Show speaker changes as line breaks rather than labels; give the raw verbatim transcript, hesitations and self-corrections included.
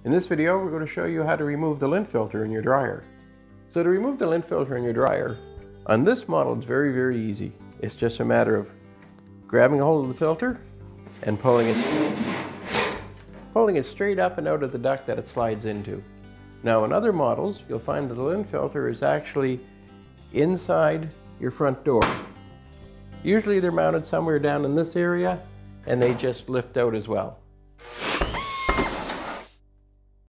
In this video, we're going to show you how to remove the lint filter in your dryer. So to remove the lint filter in your dryer, on this model it's very, very easy. It's just a matter of grabbing a hold of the filter and pulling it, pulling it straight up and out of the duct that it slides into. Now in other models, you'll find that the lint filter is actually inside your front door. Usually they're mounted somewhere down in this area and they just lift out as well.